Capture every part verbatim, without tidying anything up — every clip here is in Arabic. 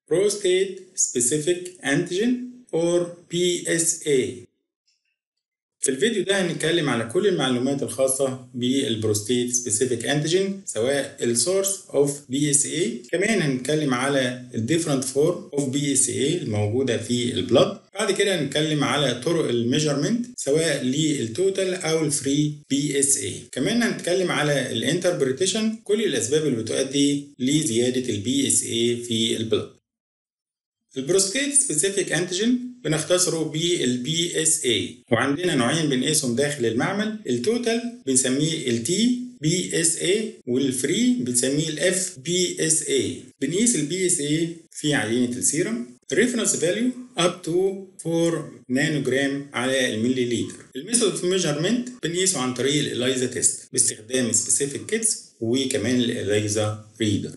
Prostate Specific Antigen or بي إس إيه. في الفيديو ده هنتكلم على كل المعلومات الخاصة بالبروستيت سبيسيفيك انتيجين سواء السورس اوف بي اس اي، كمان هنتكلم على الديفرنت فورم اوف بي اس اي الموجودة في البلد. بعد كده هنتكلم على طرق الميجرمنت سواء للتوتال او الفري بي اس اي. كمان هنتكلم على الانتربريتيشن، كل الاسباب اللي بتؤدي لزيادة البي اس اي في البلد. البروستيت سبيسيفيك انتيجين بنختصره بالبي اس اي، وعندنا نوعين بنقيسهم داخل المعمل. التوتال بنسميه التي بي اس اي، والفري بنسميه الاف بي اس اي. بنقيس البي اس اي في عينة السيرم ريفرنس فاليو اب تو أربعة نانوجرام على الملي لتر. الميثود اوف ميجرمنت بنقيسه عن طريق الإلايزا تيست باستخدام سبيسيفيك كيتس وكمان الإلايزا ريدر.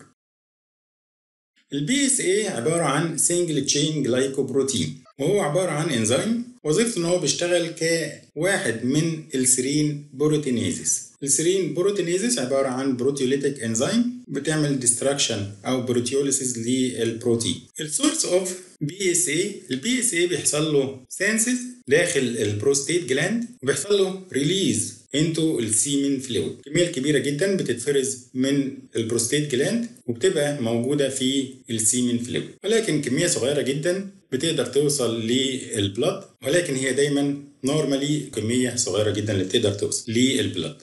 البي اس اي عبارة عن سنجل تشين جلايكوبروتين، وهو عبارة عن انزيم وظيفته ان هو بيشتغل كواحد من السيرين بروتينيزيس. السيرين بروتينيزيس عبارة عن بروتيوليتيك انزيم بتعمل ديستراكشن او بروتيوليسيس للبروتين. السورس اوف بي اس اي، البي اس اي بيحصل له سينسيس داخل البروستيت جلاند وبيحصل له ريليز انتو السيمن فلويد. كميه كبيره جدا بتتفرز من البروستيت جلاند وبتبقى موجوده في السيمن فلويد، ولكن كميه صغيره جدا بتقدر توصل للبلد، ولكن هي دايما نورمالي كميه صغيره جدا اللي بتقدر توصل للبلد.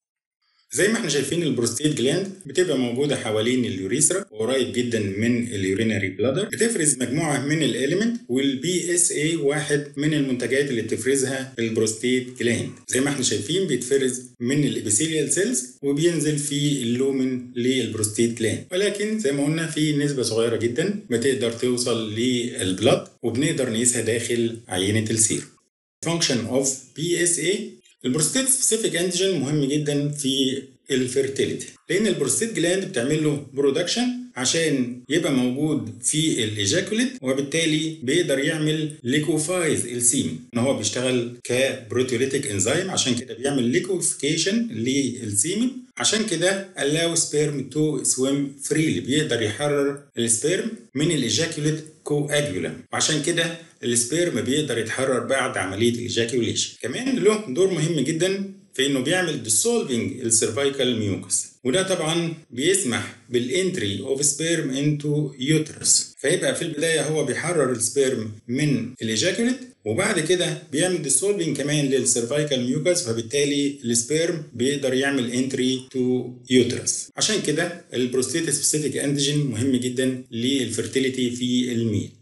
زي ما احنا شايفين البروستيت جلاند بتبقى موجوده حوالين اليوريثرا وقريب جدا من اليورينري بلادر، بتفرز مجموعه من الاليمنت، والبي اس اي واحد من المنتجات اللي بتفرزها البروستيت جلاند. زي ما احنا شايفين بيتفرز من الابيثيليال سيلز وبينزل في اللومن للبروستيت جلاند، ولكن زي ما قلنا في نسبه صغيره جدا بتقدر توصل للبلد وبنقدر نقيسها داخل عينه السير. فانكشن اوف بي اس اي، البروستيت سبيسيفيك انتيجين مهم جدا في الفيرتيليتي، لان البروستيت جلاند بتعمل له برودكشن عشان يبقى موجود في الايجاكوليت، وبالتالي بيقدر يعمل ليكوفايز السيمن، ان هو بيشتغل كبروتيوليتيك انزيم، عشان كده بيعمل ليكوفيكيشن للسيمن، عشان كده allow sperm to swim freely، بيقدر يحرر السبيرم من الايجاكوليت كواجولم، وعشان كده السبيرم بيقدر يتحرر بعد عمليه الايجاكوليشن. كمان له دور مهم جدا في انه بيعمل dissolving السيرفايكال ميوكس، وده طبعا بيسمح بالانتري اوف سبيرم انتو يوترس. فيبقى في البدايه هو بيحرر السبيرم من الايجاكوليت، وبعد كده بيعمل ديسولفينج كمان للسيرفايكال ميوكس، فبالتالي السبيرم بيقدر يعمل انتري تو يوترس. عشان كده البروستيت سبيسيفيك انتيجين مهم جدا للفيرتيليتي في الميل.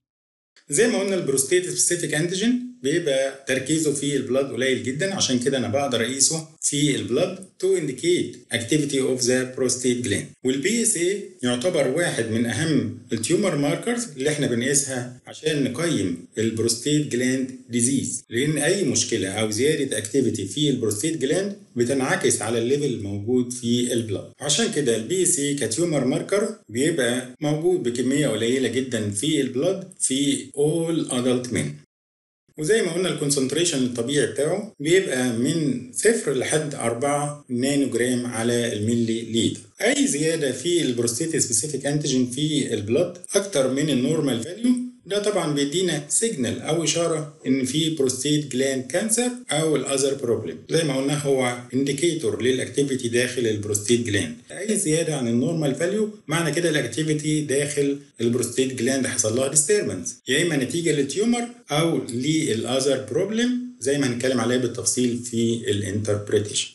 زي ما قلنا البروستيت سبيسيفيك انتيجين بيبقى تركيزه في البلاد قليل جدا، عشان كده انا بقدر اقيسه في البلاد تو انديكيت اكتيفيتي اوف ذا بروستيت جلاند. والبي اس اي يعتبر واحد من اهم التيومر ماركرز اللي احنا بنقيسها عشان نقيم البروستيت جلاند ديزيز، لان اي مشكله او زياده اكتيفيتي في البروستيت جلاند بتنعكس على الليفل الموجود في البلاد. عشان كده البي اس اي كتيومر ماركر بيبقى موجود بكميه قليله جدا في البلاد في all adult men. وزي ما قلنا الكونسنتريشن الطبيعي بتاعه بيبقى من صفر لحد أربعة نانوجرام على الملي لتر. اي زياده في البروستيت سبيسيفيك انتيجين في البلد اكتر من النورمال فاليو، ده طبعا بيدينا سيجنال او اشاره ان في بروستيت جلاند كانسر او الاذر بروبلم. زي ما قلنا هو انديكيتور للاكتيفيتي داخل البروستيت جلاند. اي زياده عن النورمال فاليو معنى كده الاكتيفيتي داخل البروستيت جلاند حصل لها ديستربنس، يا اما نتيجه للتيومر او للاذر بروبلم، زي ما هنتكلم عليه بالتفصيل في الانتربريتيشن.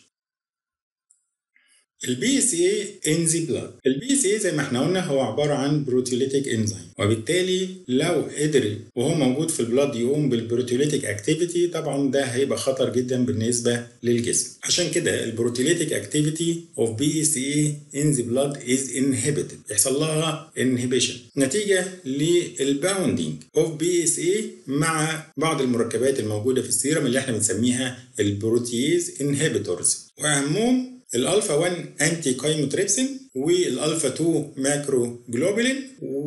البي اس اي ان ذا بلاد، البي اس اي زي ما احنا قلنا هو عباره عن بروتيوليتيك انزيم، وبالتالي لو قدر وهو موجود في البلاد يقوم بالبروتيوليتيك اكتيفيتي طبعا ده هيبقى خطر جدا بالنسبه للجسم. عشان كده البروتيوليتيك اكتيفيتي اوف بي اس اي ان ذا بلاد از انهبيتد، يحصل لها انهبيشن نتيجه للباوندينج اوف بي اس اي مع بعض المركبات الموجوده في السيرم اللي احنا بنسميها البروتيز انهبيتورز، واهمهم الالفا واحد انتي كايموتريبسين والالفا اتنين ماكرو جلوبولين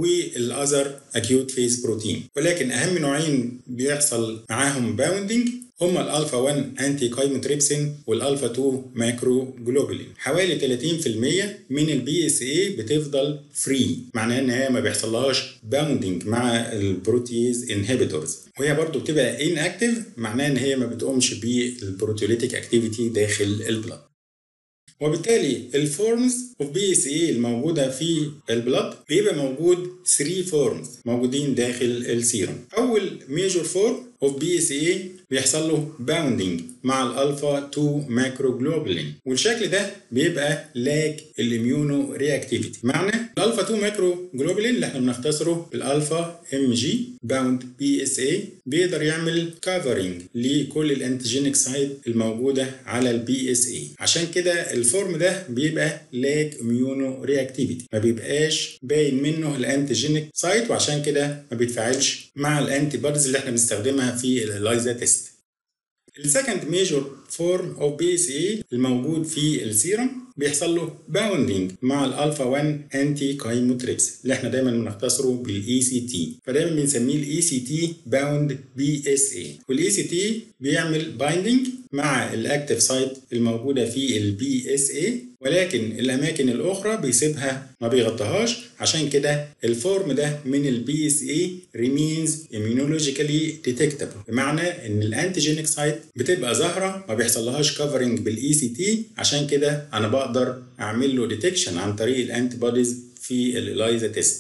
والاذر اكيوت فيز بروتين. ولكن اهم نوعين بيحصل معاهم باوندنج هما الالفا واحد انتي كايموتريبسين والالفا اتنين ماكرو جلوبولين. حوالي ثلاثين في المية من البي اس اي بتفضل فري، معناها ان هي ما بيحصلهاش باوندنج مع البروتيز انهبيتورز، وهي برضو بتبقى ان اكتيف، معناها ان هي ما بتقومش بالبروتيوليتيك اكتيفيتي داخل البلد. وبالتالي الفورمز اوف بي اس اي الموجوده في البلد بيبقى موجود ثلاثة فورمز موجودين داخل السيروم. اول ميجور فورم اوف بي اس اي بيحصل له باوندنج مع الالفا اتنين ماكرو جلوبولين، والشكل ده بيبقى لاك الاميونو رياكتيفيتي. معنى الالفا اتنين ماكرو جلوبولين اللي احنا بنختصره بالالفا ام جي باوند بي اس اي بيقدر يعمل كفرنج لكل الانتيجينيك سايت الموجوده على البي اس اي، عشان كده الفورم ده بيبقى لاك اميونو رياكتيفيتي، ما بيبقاش باين منه الانتيجينيك سايت، وعشان كده ما بيتفاعلش مع الانتي بوديز اللي احنا بنستخدمها في الإليزا تيست. السكند ميجور فورم اوف بي اس اي الموجود في السيرم بيحصل له باوندنج مع الالفا واحد انتي كايموتريبس اللي احنا دايما بنختصره بالاي سي تي، فدايما بنسميه الاي سي تي باوند بي اس اي. والاي سي تي بيعمل بايندنج مع الاكتيف سايت الموجوده في البي اس اي، ولكن الاماكن الاخرى بيسيبها ما بيغطيهاش، عشان كده الفورم ده من البي اس اي ريمينز immunologically detectable، بمعنى ان الانتيجينيك سايت بتبقى ظاهره ما بيحصلهاش كفرنج بالاي سي تي، عشان كده انا بقدر اعمل له ديتكشن عن طريق الانتي بوديز في الإليزا تيست.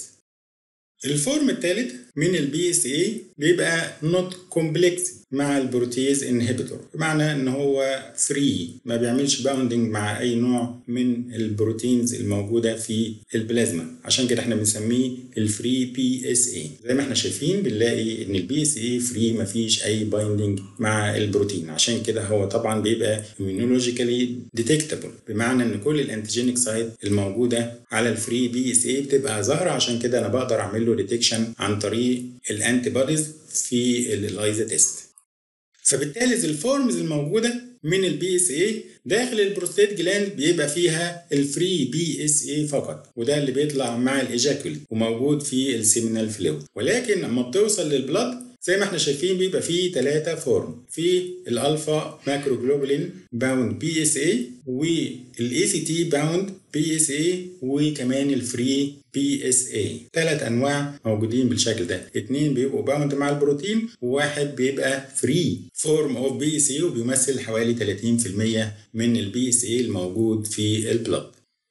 الفورم الثالث من البي اس اي بيبقى نوت كومبلكس مع البروتيز انهبيتور، بمعنى ان هو فري ما بيعملش باوندنج مع اي نوع من البروتينز الموجوده في البلازما، عشان كده احنا بنسميه الفري بي اس اي. زي ما احنا شايفين بنلاقي ان البي اس اي فري ما فيش اي بايندنج مع البروتين، عشان كده هو طبعا بيبقى immunologically detectable، بمعنى ان كل الانتيجينيك سايت الموجوده على الفري بي اس اي بتبقى ظاهره، عشان كده انا بقدر اعمل له ديتكشن عن طريق الانتي بوديز في الإليزا تيست. فبالتالي الفورمز الموجوده من البي اس اي داخل البروستيت جلاند بيبقى فيها الفري بي اس اي فقط، وده اللي بيطلع مع الايجاكولي وموجود في السيمينال فلويد. ولكن لما بتوصل للبلد زي ما احنا شايفين بيبقى فيه ثلاثة فورم، في الالفا ماكرو جلوبولين باوند بي اس اي، والاي سي تي باوند بي اس اي، وكمان الفري بي اس اي. ثلاث انواع موجودين بالشكل ده، اثنين بيبقوا باوند مع البروتين وواحد بيبقى فري فورم اوف بي اس اي، وبيمثل حوالي ثلاثين في المية من البي اس اي الموجود في البلد.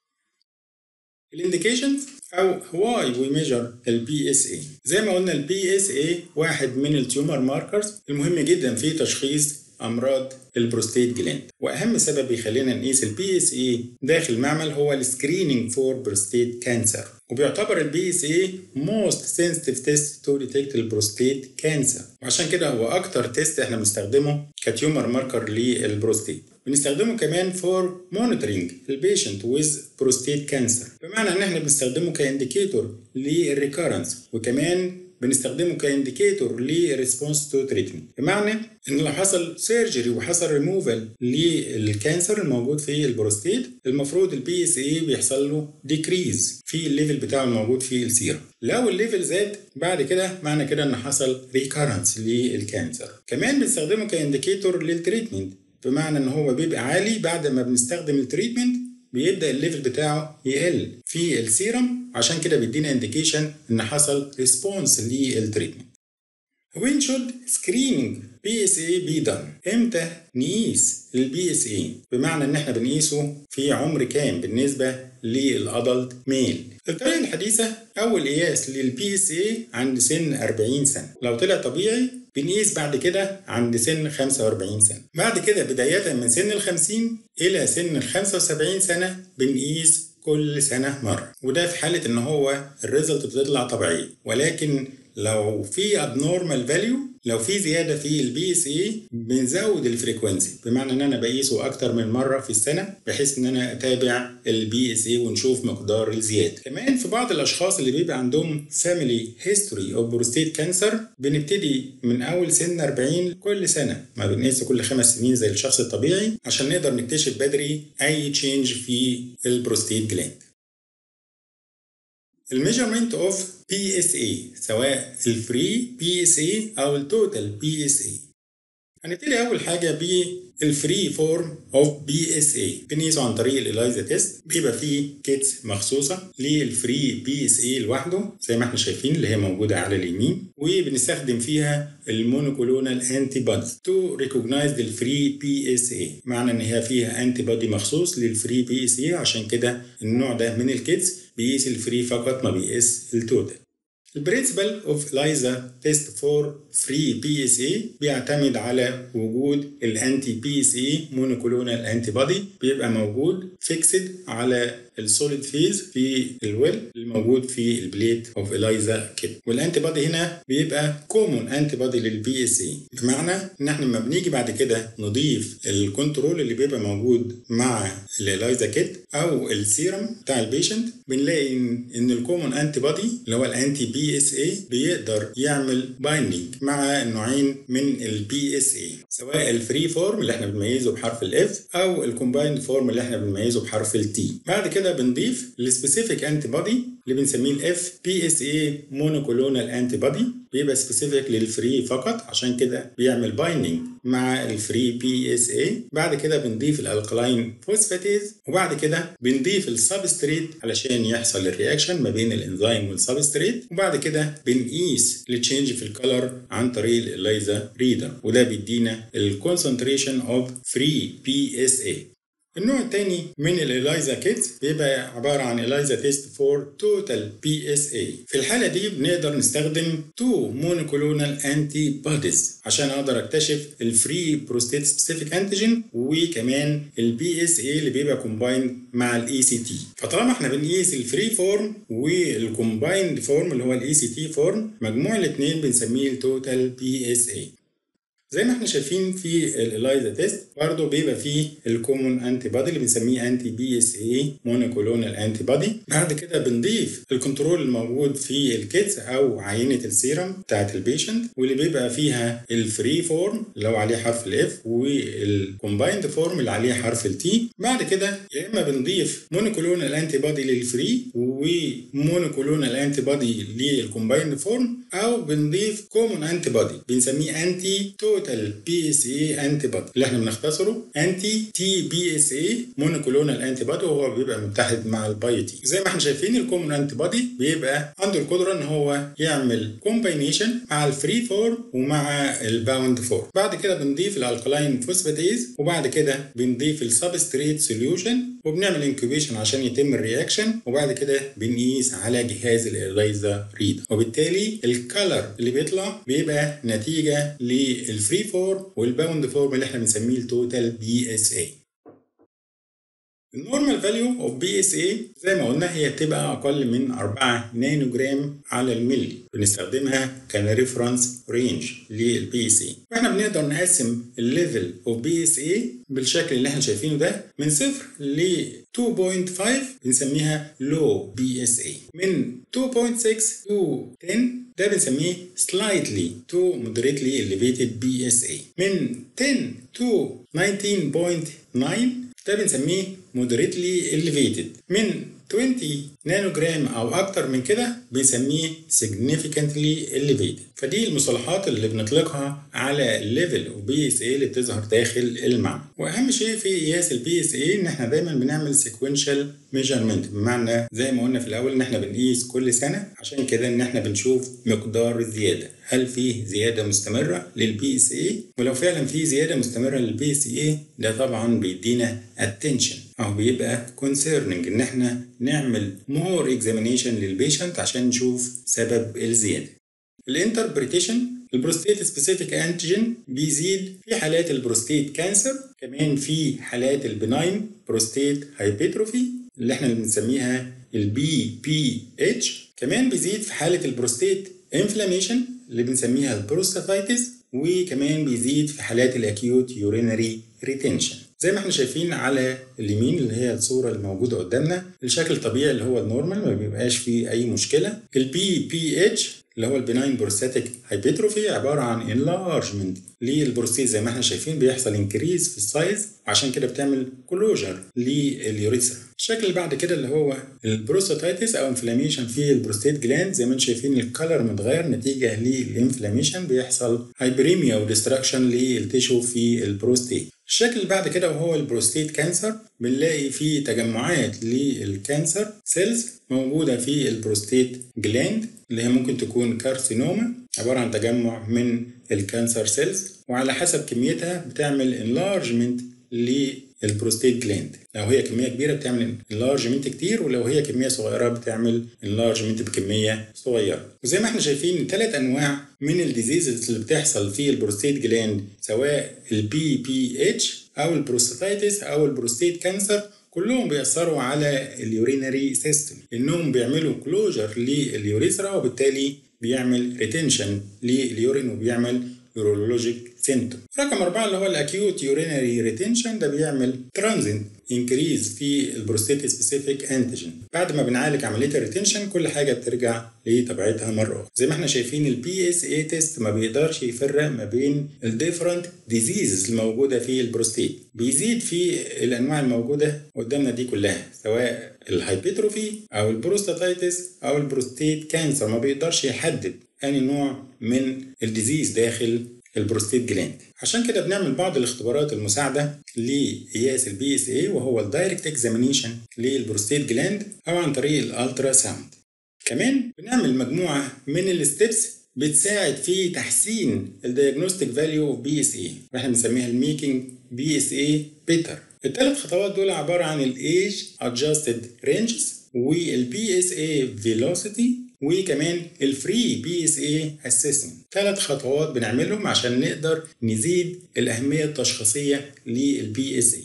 الانديكيشنز او واي وي ميجر البي اس اي. زي ما قلنا البي اس اي واحد من التيومر ماركرز المهم جدا في تشخيص امراض البروستيت جلاند، واهم سبب يخلينا نقيس البي اس اي داخل معمل هو السكرينينج فور بروستيت كانسر، وبيعتبر البي اس اي موست سنسيتيف تيست تو ديتكت البروستيت كانسر، وعشان كده هو اكتر تيست احنا بنستخدمه كتيومر ماركر للبروستيت. بنستخدمه كمان فور مونيتورنج البيشنت ويز بروستيت كانسر، بمعنى ان احنا بنستخدمه كانديكيتور للريكارنس، وكمان بنستخدمه كانديكيتور لريسبونس تو تريتمنت، بمعنى ان لو حصل سيرجري وحصل ريموفال للكانسر الموجود في البروستيت المفروض البي اس اي بيحصل له ديكريز في الليفل بتاعه الموجود في السيرم. لو الليفل زاد بعد كده معنى كده ان حصل ريكارنس للكانسر. كمان بنستخدمه كانديكيتور للتريتمنت، بمعنى ان هو بيبقى عالي بعد ما بنستخدم التريتمنت بيبدا الليفل بتاعه يقل في السيرم، عشان كده بيدينا انديكيشن ان حصل ريسبونس للتريتمنت. When should screening بي اس اي be done؟ امتى نقيس البي اس اي؟ بمعنى ان احنا بنقيسه في عمر كام بالنسبه للادلت ميل. الطريقه الحديثه اول قياس للبي اس اي عند سن أربعين سنه، لو طلع طبيعي بنقيس بعد كده عند سن خمسة وأربعين سنه، بعد كده بدايه من سن الخمسين الى سن الخمسة وسبعين سنه بنقيس كل سنه مره، وده في حاله ان هو الريزلت بتطلع طبيعيه. ولكن لو في abnormal value، لو في زياده في البي اس اي بنزود الفريكوينسي، بمعنى ان انا بقيسه اكتر من مره في السنه بحيث ان انا اتابع البي اس اي ونشوف مقدار الزياده. كمان في بعض الاشخاص اللي بيبقى عندهم family history of prostate cancer بنبتدي من اول سن أربعين كل سنه، ما بنقيسه كل خمس سنين زي الشخص الطبيعي، عشان نقدر نكتشف بدري اي تشينج في البروستيت جلاند. الميجرمنت اوف بي اس اي سواء الفري بي اس اي او التوتال بي اس اي. هنبتدي اول حاجه بالفري فورم اوف بي اس اي. بنقيسه عن طريق الإلايزا تيست. بيبقى فيه كيتس مخصوصه للفري بي اس اي لوحده زي ما احنا شايفين اللي هي موجوده على اليمين، وبنستخدم فيها المونوكلونال انتي بوديز تو ريكوجنايز الفري بي اس اي. معنى ان هي فيها انتي بودي مخصوص للفري بي اس اي، عشان كده النوع ده من الكيتس بيقيس الفري فقط ما بيقيس التوتال. البرنسبل اوف إلايزا تيست فور فري بي اس اي بيعتمد على وجود الانتي بي اس اي مونوكلونال انتي بودي، بيبقى موجود فيكسد على السوليد فيز في الويل الموجود في البليت اوف إلايزا كيت. والانتي بودي هنا بيبقى كومون انتي بودي للبي اس اي، بمعنى ان احنا لما بنيجي بعد كده نضيف الكنترول اللي بيبقى موجود مع الإلايزا كيت او السيرم بتاع البيشنت، بنلاقي ان الكومون انتي بودي اللي هو الانتي بي اس اي بيقدر يعمل بايندينج مع نوعين من البي اس اي، سواء الفري فورم اللي احنا بنميزه بحرف الاف او الكومبايند فورم اللي احنا بنميزه بحرف التي. بعد كده بنضيف السبيسيفيك انتي بودي اللي بنسميه الاف بي اس اي مونوكلونال انتي بودي، بيبقى سبيسيفيك للفري فقط، عشان كده بيعمل بايندينج مع الفري بي اس اي. بعد كده بنضيف الالكلاين فوسفاتيز، وبعد كده بنضيف السبستريت علشان يحصل الرياكشن ما بين الانزيم والسبستريت، وبعد كده بنقيس التشينج في الكلر عن طريق الإلايزا ريدر، وده بيدينا الكونسنتريشن اوف فري بي اس اي. النوع الثاني من الإلايزا كيت بيبقى عبارة عن إلايزا تيست فور توتال بي اس اي. في الحالة دي بنقدر نستخدم تو مونوكلونال انتي بوديز عشان اقدر اكتشف الفري بروستيت سبيسيفيك انتيجين وكمان البي اس اي اللي بيبقى كومبايند مع الاي سي تي. فطالما احنا بنقيس الفري فورم والكومبايند فورم اللي هو الاي سي تي فورم، مجموع الاثنين بنسميه التوتال بي اس اي. زي ما احنا شايفين في الإلايزا تيست برضه بيبقى فيه الكومون انتي بودي اللي بنسميه انتي بي اس اي مونوكلونال انتي بودي. بعد كده بنضيف الكنترول الموجود في الكيتس او عينه السيرم بتاعت البيشنت، واللي بيبقى فيها الفري فورم اللي هو عليه حرف الاف والكومبايند فورم اللي عليه حرف التي. بعد كده يا اما بنضيف مونوكلونال انتي بودي للفري ومونوكلونال انتي بودي للكومبايند فورم، او بنضيف كومون انتي بودي بنسميه انتي توتال بي اس اي انتي بودي اللي احنا بنختصره انتي تي بي اس اي مونوكلونال انتي بودي، وهو بيبقى متحد مع البايوتي. زي ما احنا شايفين الكومون انتي بودي بيبقى عنده القدره ان هو يعمل كومباينيشن مع الفري فورم ومع الباوند فورم. بعد كده بنضيف الالكلاين فوسفاتيز، وبعد كده بنضيف السبستريت سوليوشن وبنعمل انكوبيشن عشان يتم الرياكشن، وبعد كده بنقيس على جهاز الإلايزا ريدر، وبالتالي الكالر اللي بيطلع بيبقى نتيجه للفري فورم والباوند فورم اللي احنا بنسميه التوتال بي اس اي. النورمال فاليو اوف بي اس اي زي ما قلنا هي بتبقى اقل من أربعة نانو جرام على الملي، بنستخدمها كريفرنس رينج للبي اس اي. واحنا بنقدر نقسم الليفل اوف بي اس اي بالشكل اللي احنا شايفينه ده من صفر ل اثنين فاصلة خمسة بنسميها لو بي اس اي، من اثنين فاصلة ستة to عشرة ده بنسميه slightly to moderately elevated بي اس اي، من عشرة to تسعتاشر فاصلة تسعة ده بنسميه moderately elevated، من عشرين نانو جرام او اكتر من كده بنسميه significantly elevated. فدي المصطلحات اللي بنطلقها على الليفل اوف بي اس اي اللي بتظهر داخل المعمل. واهم شيء في قياس البي اس اي ان احنا دايما بنعمل sequential measurement، بمعنى زي ما قلنا في الاول ان احنا بنقيس كل سنه، عشان كده ان احنا بنشوف مقدار الزياده، هل في زياده مستمره للبي اس اي، ولو فعلا في زياده مستمره للبي اس اي ده طبعا بيدينا attention او بيبقى concerning ان احنا نعمل more examination للبيشنت عشان نشوف سبب الزياده. الانتربريتيشن البروستيت سبيسيفيك انتيجين بيزيد في حالات البروستيت كانسر، كمان في حالات البناين بروستيت هايبرتروفي اللي احنا بنسميها البي بي اتش، كمان بيزيد في حاله البروستيت انفلاميشن اللي بنسميها البروستاتايتس، وكمان بيزيد في حالات الاكيوت يورينري ريتنشن. زي ما احنا شايفين على اليمين اللي هي الصوره الموجوده قدامنا، الشكل الطبيعي اللي هو النورمال ما بيبقاش فيه اي مشكله. البي بي اتش اللي هو البناين بروستاتيك هايبرتروفي عباره عن انلارجمنت للبروستيت، زي ما احنا شايفين بيحصل انكريز في السايز، وعشان كده بتعمل كلوجر لليوريثرا. الشكل اللي بعد كده اللي هو البروستاتيتس او انفلاميشن في البروستيت جلاند، زي ما انتم شايفين الكلر متغير نتيجه للانفلاميشن، بيحصل هايبريميا وديستراكشن للتيشو في البروستيت. الشكل اللي بعد كده وهو البروستيت كانسر، بنلاقي فيه تجمعات للكانسر سيلز موجوده في البروستيت جلاند، اللي هي ممكن تكون كارسينوما، عباره عن تجمع من الكانسر سيلز، وعلى حسب كميتها بتعمل انلارجمنت للبروستيت جلاند. لو هي كميه كبيره بتعمل انلارجمنت كتير، ولو هي كميه صغيره بتعمل انلارجمنت بكميه صغيره. وزي ما احنا شايفين ثلاث انواع من الديزيزز اللي بتحصل في البروستيت جلاند، سواء البي بي اتش او البروستاتيتس او البروستيت كانسر، كلهم بيأثروا على اليورينري سيستم، لانهم بيعملوا كلوجر لليوريثرا، وبالتالي بيعمل ريتنشن لليورين وبيعمل يورولوجيك سيمتوم. رقم أربعة اللي هو الأكيوت يورينري ريتنشن، ده بيعمل ترانزنت انكريز في البروستيت سبيسيفيك انتيجن. بعد ما بنعالج عملية الريتنشن كل حاجة بترجع لطبيعتها مرة أخرى. زي ما احنا شايفين البي اس اي تيست ما بيقدرش يفرق ما بين الديفرنت ديزيزز الموجودة في البروستيت، بيزيد في الأنواع الموجودة قدامنا دي كلها، سواء الهايبرتروفي أو البروستاتيتس أو البروستيت كانسر، ما بيقدرش يحدد أي نوع من الديزيز داخل البروستيت جلاند. عشان كده بنعمل بعض الاختبارات المساعدة لقياس البي اس اي، وهو الدايركت اكزامينيشن للبروستيت جلاند او عن طريق الالترا ساوند. كمان بنعمل مجموعة من الستبس بتساعد في تحسين الدياجنوستيك فاليو اوف بي اس اي، واحنا بنسميها الميكينج بي اس اي بيتر. الثلاث خطوات دول عبارة عن الايج ادجستد رينجز والبي اس اي فيلوسيتي وكمان الفري بي اس اي اسسمنت. ثلاث خطوات بنعملهم عشان نقدر نزيد الاهميه التشخيصيه للبي اس اي.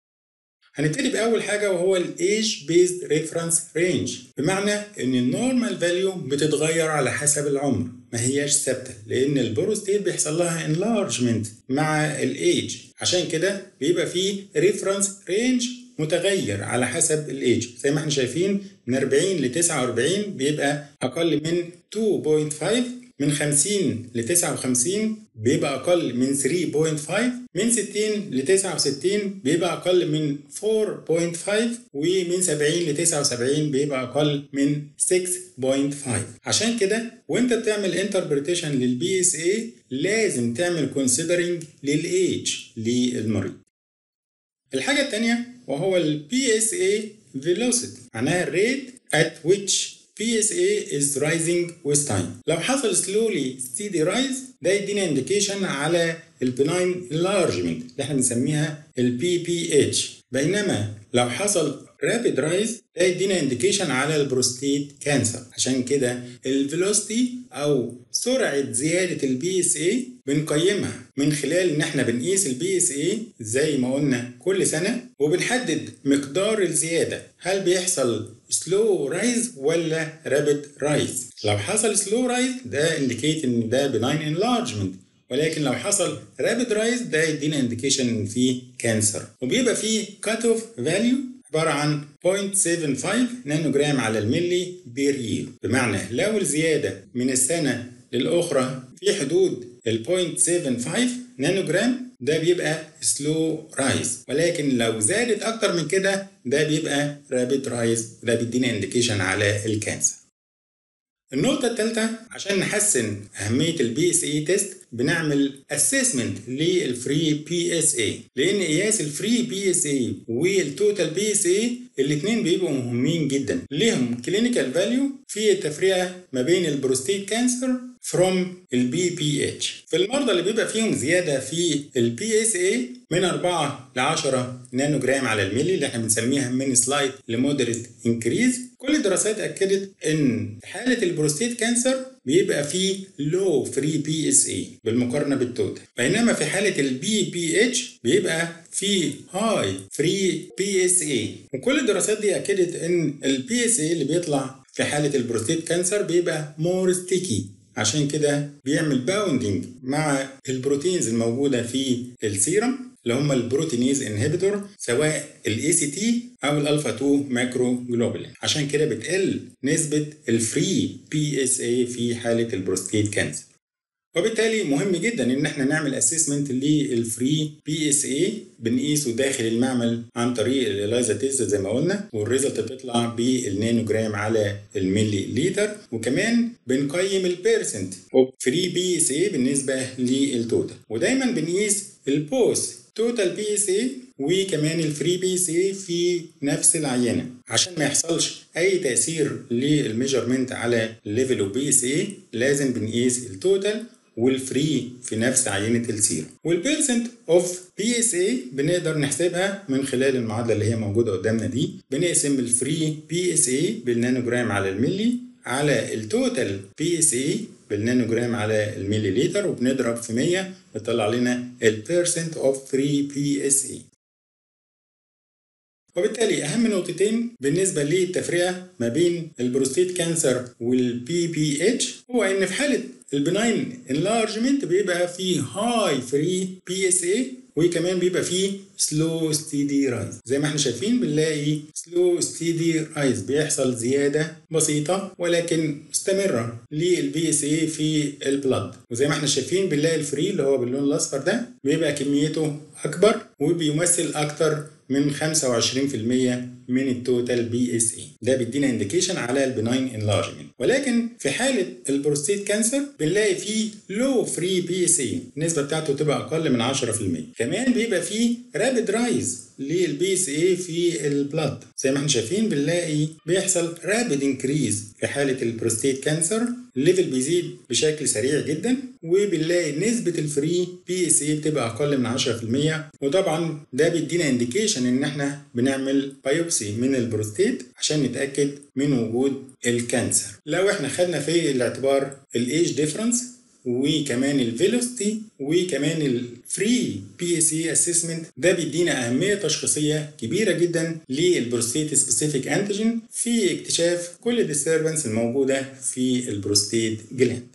هنبتدي باول حاجه وهو الايج بيزد ريفرنس رينج، بمعنى ان النورمال فاليو بتتغير على حسب العمر، ما هياش ثابته، لان البروستيت بيحصل لها انلارجمنت مع الايج، عشان كده بيبقى فيه ريفرنس رينج متغير على حسب الايج. زي ما احنا شايفين من أربعين ل تسعة وأربعين بيبقى اقل من اثنين فاصلة خمسة، من خمسين ل تسعة وخمسين بيبقى اقل من ثلاثة فاصلة خمسة، من ستين ل تسعة وستين بيبقى اقل من أربعة فاصلة خمسة، ومن سبعين ل تسعة وسبعين بيبقى اقل من ستة فاصلة خمسة. عشان كده وانت بتعمل انتربريتيشن للبي اس اي لازم تعمل كونسيدرنج للايج للمريض. الحاجه الثانيه وهو ال بي اس اي velocity، معناها rate at which بي اس اي is rising with time. لو حصل slowly steady rise ده يدينا indication على ال benign enlargement اللي احنا بنسميها ال بي بي اتش، بينما لو حصل rapid rise ده يدينا indication على البروستيت كانسر. عشان كده ال velocity او سرعة زيادة ال بي اس اي بنقيمها من خلال ان احنا بنقيس ال بي اس اي زي ما قلنا كل سنة، وبنحدد مقدار الزيادة، هل بيحصل slow rise ولا rapid rise. لو حصل slow rise ده indicate ان ده benign enlargement، ولكن لو حصل rapid rise ده يدينا indication ان في كانسر. وبيبقى فيه cut off value عبارة عن صفر فاصلة سبعة خمسة نانوجرام على الملي بير يير، بمعنى لو الزيادة من السنة للأخرى في حدود ال صفر فاصلة سبعة خمسة نانوجرام ده بيبقى سلو رايز، ولكن لو زادت أكتر من كده ده بيبقى رابيد رايز، ده بيدينا انديكيشن على الكانسر. النقطة الثالثة عشان نحسن أهمية البي اس اي تيست بنعمل اسسمنت للفري بي اس اي، لأن قياس الفري بي اس اي والتوتال بي اس اي الاثنين بيبقوا مهمين جدا، ليهم كلينيكال فاليو في التفرقة ما بين البروستيت كانسر from البي بي اتش. في المرضى اللي بيبقى فيهم زيادة في البي اس اي من أربعة ل عشرة نانوجرام على الملي اللي احنا بنسميها من سلايت لمودريت انكريز، كل الدراسات اكدت ان حالة البروستيت كانسر بيبقى فيه لو فري بي اس اي بالمقارنة بالتوتال، بينما في حالة البي بي اتش بيبقى في هاي فري بي اس اي. وكل الدراسات دي اكدت ان البي اس اي اللي بيطلع في حالة البروستيت كانسر بيبقى مور ستيكي، عشان كده بيعمل باوندنج مع البروتينز الموجودة في السيرم، اللي هم البروتينيز انهبيتور، سواء الاي سي تي او الالفا اتنين ماكرو جلوبولين. عشان كده بتقل نسبه الفري بي اس اي في حاله البروستيت كانسر. وبالتالي مهم جدا ان احنا نعمل اسسمنت للفري بي اس اي، بنقيسه داخل المعمل عن طريق الاليزا تيست زي ما قلنا، والريزلت بتطلع بالنانوجرام على الملي لتر. وكمان بنقيم البيرسنت اوف فري بي اس اي بالنسبه للتوتال، ودايما بنقيس البوست توتال بي اس اي وكمان الفري بي اس اي في نفس العينه، عشان ما يحصلش اي تاثير للميجرمنت على الليفل اوف بي اس اي. لازم بنقيس التوتال والفري في نفس عينه السيرم. والبيرسنت اوف بي اس اي بنقدر نحسبها من خلال المعادله اللي هي موجوده قدامنا دي. بنقسم الفري بي اس اي بالنانوجرام على الملي على التوتال بي اس اي بالنانوجرام على الملي لتر، وبنضرب في مية بيطلع لنا البيرسنت اوف فري بي اس اي. وبالتالي أهم نقطتين بالنسبة للتفرقة ما بين البروستيت كانسر والبي بي اتش هو إن في حالة البناين انلارجمنت بيبقى فيه هاي فري بي اس اي، وكمان بيبقى فيه سلو ستيدي رايز. زي ما احنا شايفين بنلاقي سلو ستيدي رايز، بيحصل زيادة بسيطة ولكن مستمرة للبي اس اي في البلد. وزي ما احنا شايفين بنلاقي الفري اللي هو باللون الأصفر ده بيبقى كميته أكبر وبيمثل أكتر من خمسة وعشرين بالمية من التوتال بي اس اي. ده بيدينا انديكيشن على البناين انلارجمنت. ولكن في حاله البروستيت كانسر بنلاقي فيه لو فري بي اس اي، النسبه بتاعته تبقى اقل من عشرة بالمية. كمان بيبقى فيه رابيد رايز للبي اس اي في البلاد. زي ما احنا شايفين بنلاقي بيحصل رابيد انكريز في حاله البروستيت كانسر، الليفل بيزيد بشكل سريع جدا، وبنلاقي نسبه الفري بي اس اي بتبقى اقل من عشرة بالمية. وطبعا ده بيدينا انديكيشن ان احنا بنعمل بايوبسي من البروستيت عشان نتاكد من وجود الكانسر. لو احنا خدنا في الاعتبار الايج ديفرنس وكمان الفيلوسيتي وكمان الفري بي اس اي اسسمنت، ده بيدينا اهميه تشخيصيه كبيره جدا للبروستيت سبيسيفيك انتيجين في اكتشاف كل الديستربنس الموجوده في البروستيت جلاند.